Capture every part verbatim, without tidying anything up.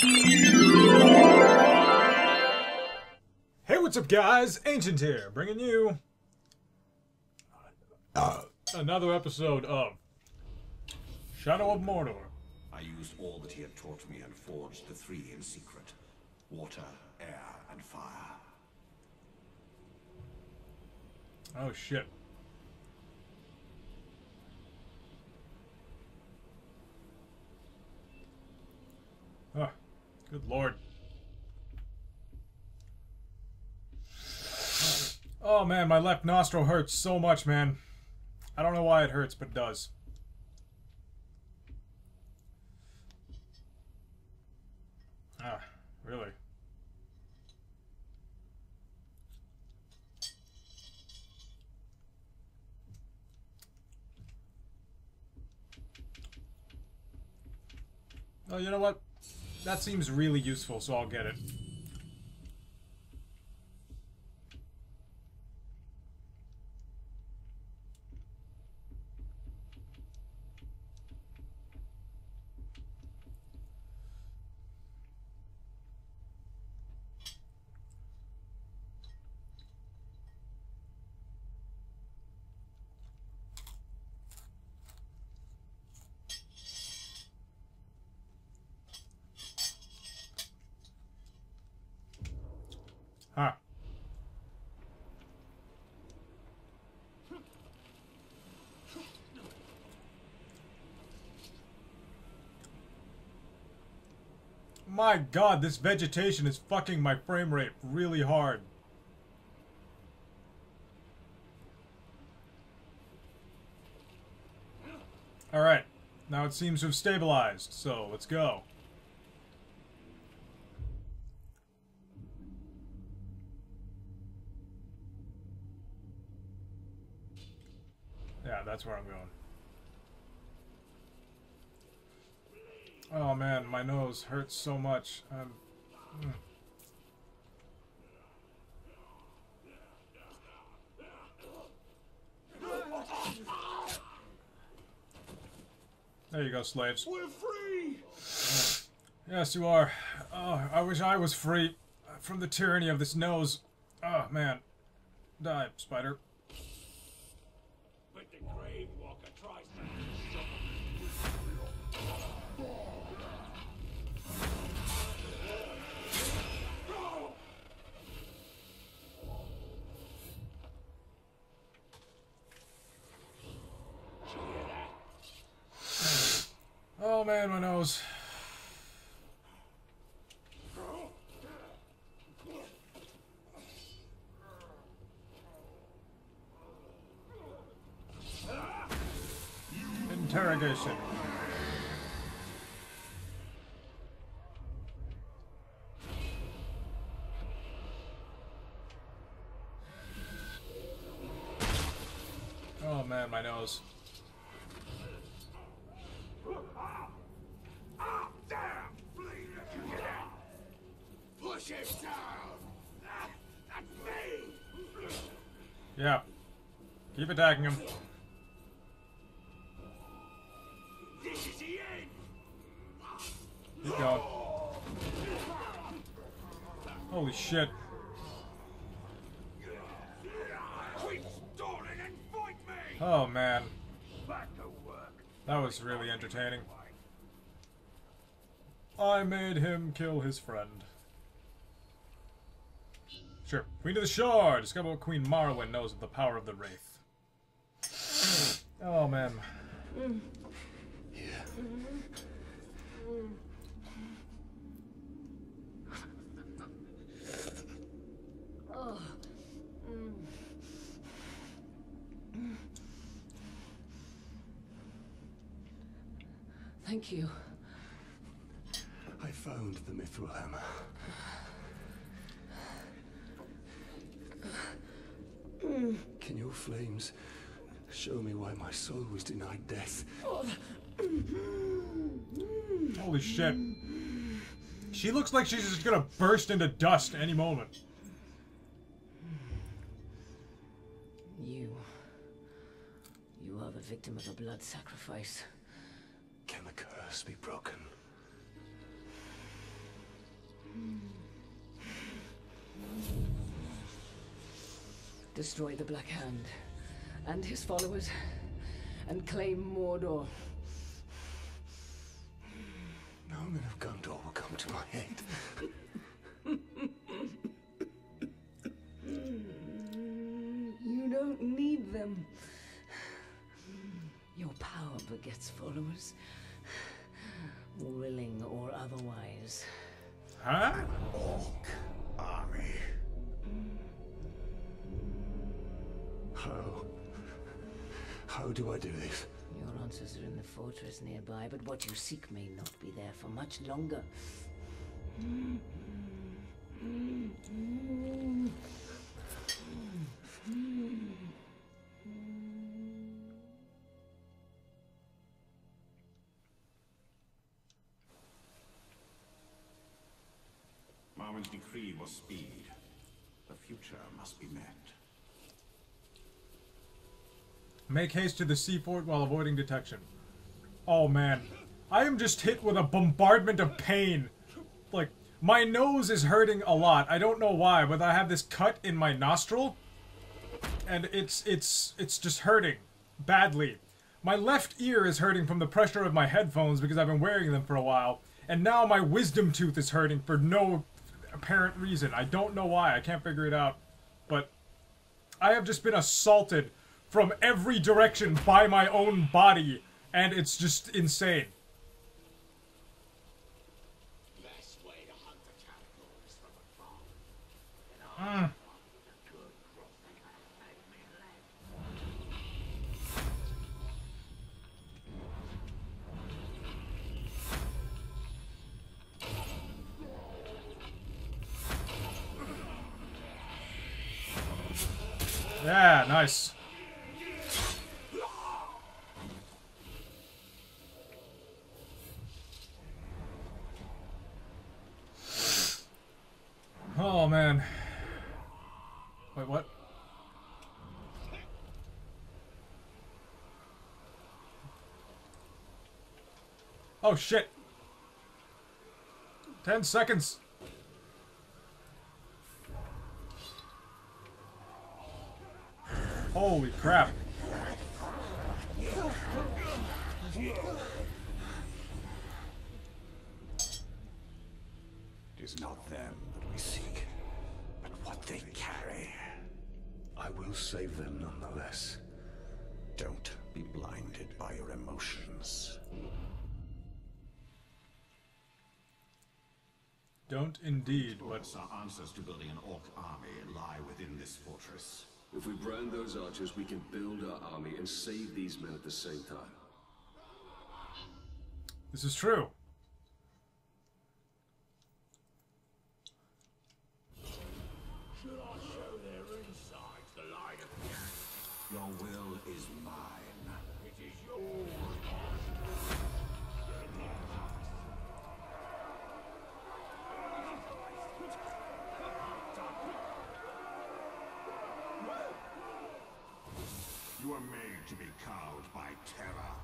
Hey, what's up, guys? Ancient here, bringing you uh, another episode of Shadow of Mordor. I used all that he had taught me and forged the three in secret. Water, air, and fire. Oh, shit. Oh, good lord. Oh man, my left nostril hurts so much, man. I don't know why it hurts, but it does. Ah, really? Oh, you know what? That seems really useful, so I'll get it. Huh. My god, this vegetation is fucking my frame rate really hard. Alright, now it seems to have stabilized, so let's go. Yeah, that's where I'm going. Oh man, my nose hurts so much. Um, mm. There you go, slaves. We're free! Yes, you are. Oh, I wish I was free from the tyranny of this nose. Oh man. Die, spider. But the Grave Walker tries to Oh man, my nose. Interrogation. Oh man, my nose. Ah, damn! Please, let you get out! Push him down! Ah, that's me! Yeah. Keep attacking him. This is the end! Keep going. Holy shit. Quit stalling and fight me! Oh man. Back to work. That was really entertaining. I made him kill his friend. Sure. Queen of the Shore! Discover what Queen Marwyn knows of the power of the Wraith. Oh man. Here. Thank you. I found the Mithril Hammer. Can your flames show me why my soul was denied death? Holy shit. She looks like she's just gonna burst into dust any moment. You. You are the victim of a blood sacrifice. Can the curse be broken? Destroy the Black Hand and his followers, and claim Mordor. No men of Gondor will come to my aid. You don't need them. Your power begets followers, willing or otherwise. Huh? Orc army. How? How do I do this? Your answers are in the fortress nearby, but what you seek may not be there for much longer. Marwen's decree was speed. The future must be met. Make haste to the sea fort while avoiding detection. Oh man, I am just hit with a bombardment of pain. Like, my nose is hurting a lot. I don't know why, but I have this cut in my nostril, and it's it's it's just hurting badly. My left ear is hurting from the pressure of my headphones because I've been wearing them for a while, and now my wisdom tooth is hurting for no apparent reason. I don't know why. I can't figure it out. But I have just been assaulted from every direction by my own body, and it's just insane. Best way to hunt the tadpoles from afar. Mm. Yeah, nice. Oh man. Wait, what? Oh shit. Ten seconds. Holy crap. It is not them that we seek, but what they carry. I will save them nonetheless. Don't be blinded by your emotions. Don't indeed, but Our answers to building an orc army lie within this fortress. If we brand those archers, we can build our army and save these men at the same time. this is true. Should I show their insides the light of the Your will is mine. It is yours. You are made to be cowed by terror.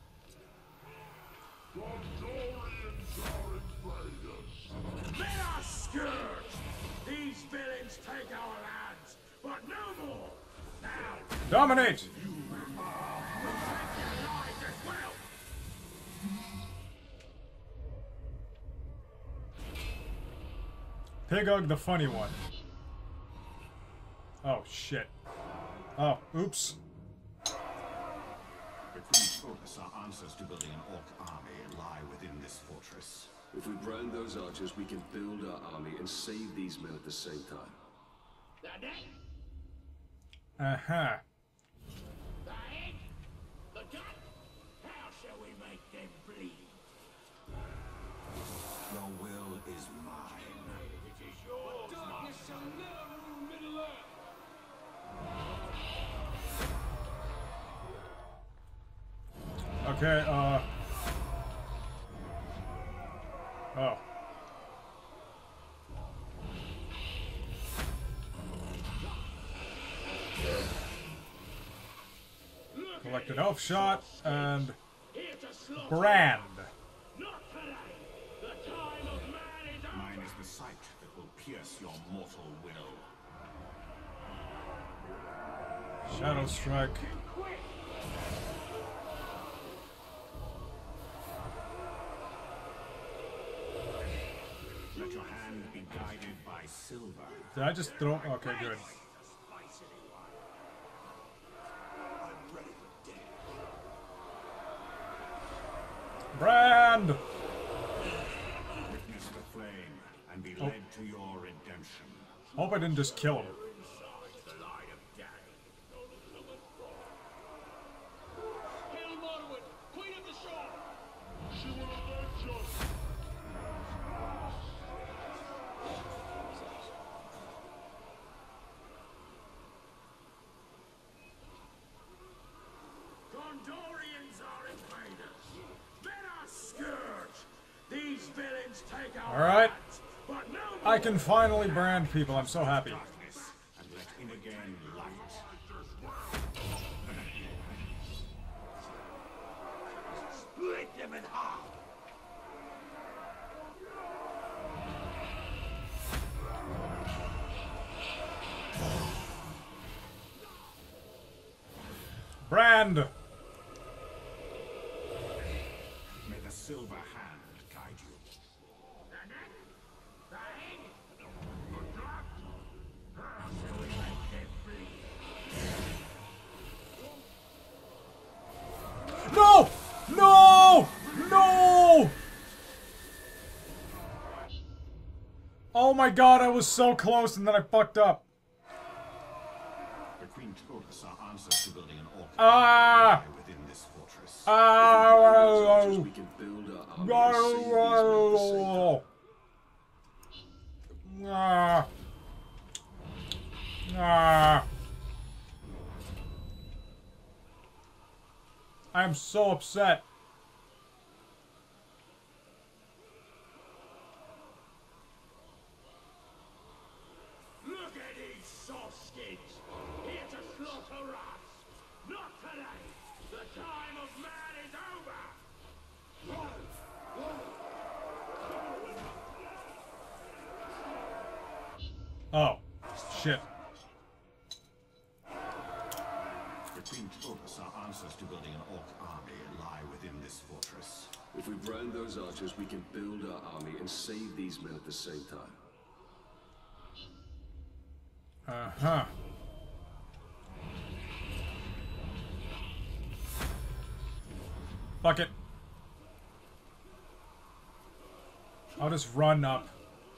Gondorians are invaders. Let us scourge! These villains take our lands, but no more! Now, Dominate! you will take their lives as well! Pigog the funny one. Oh shit. Oh, oops. The Queen's focus, our answers to building an orc army lie within this fortress. If we brand those archers, we can build our army and save these men at the same time. That it? Uh-huh. The head? The gut? How shall we make them bleed? Your will is mine. It is yours, darkness shall never rule Middle Earth. Okay, uh... Oh. Collect an elf shot and Here to slaughter. brand. Not today. The time of man is over. Mine is the pierce your mortal will. Shadow Strike. Let your hand be guided by silver. Did I just throw? Okay, good. Brand! Witness the flame and be led to your redemption. Hope I didn't just kill him. Gondorians are invaders. Men are scourge. These villains take our All right. lands, but no more. I can finally brand people. I'm so happy. Darkness and let in again light. Split them in half. Brand! May the silver hand guide you. The neck, the head, the blood. How shall we make them bleed? No! No! No! Oh my god, I was so close and then I fucked up. The Queen told us our answers to building an orc Ah! within this fortress. Ah! We can build our army and save these men at the same time. Ah. Ah. I'm so upset. Look at these softskins, here to slaughter us. Not today. The time of man is over. Oh, shit. The Queen told us our answers to building an orc army lie within this fortress. If we brand those archers, we can build our army and save these men at the same time. Uh-huh. Fuck it. I'll just run up.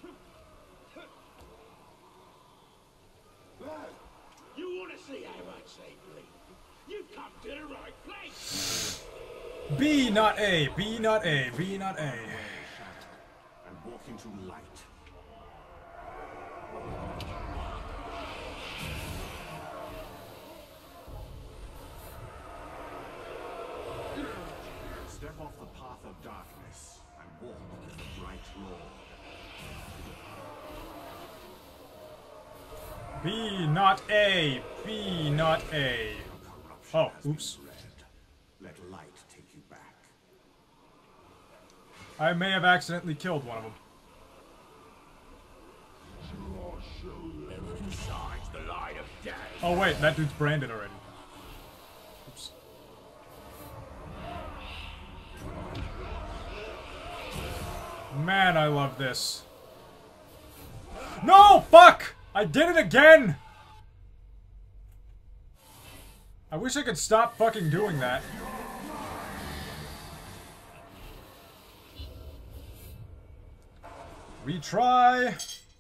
You want to see how much they bleed? You've come to the right place. B, not A. B, not A. B, not A. And walk into light. Step off the path of darkness and walk with the bright Lord. B, not A. B, not A. Corruption Oh, has been oops. red. Let light take you back. I may have accidentally killed one of them. Shines the light of day. Oh wait, that dude's branded already. Oops. Man, I love this. No! Fuck! I did it again! I wish I could stop fucking doing that. Retry.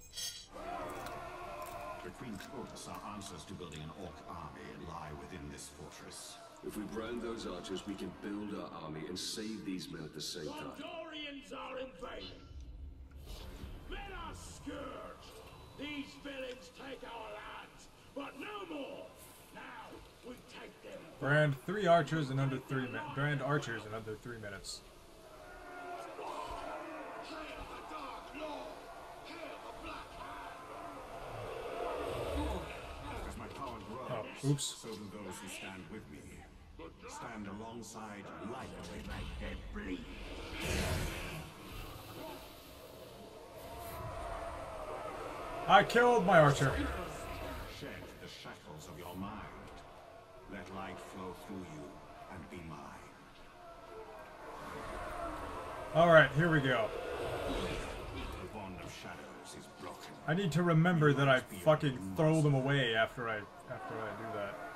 The Queen told us our answers to building an orc army lie within this fortress. If we brand those archers, we can build our army and save these men at the same time. Gondorians are invading. Men are scourge. These villains take our lands, but no more. Now we take them. Brand three archers in under three minutes. Brand archers in under three minutes. As my power grows, Oh, oops. so do those who stand with me. Stand alongside light. We make them bleed. I killed my archer. Shed the shackles of your mind. Let light flow through you and be mine. Alright, here we go. The bond of shadows is broken. I need to remember that I fucking throw them away after I after I do that.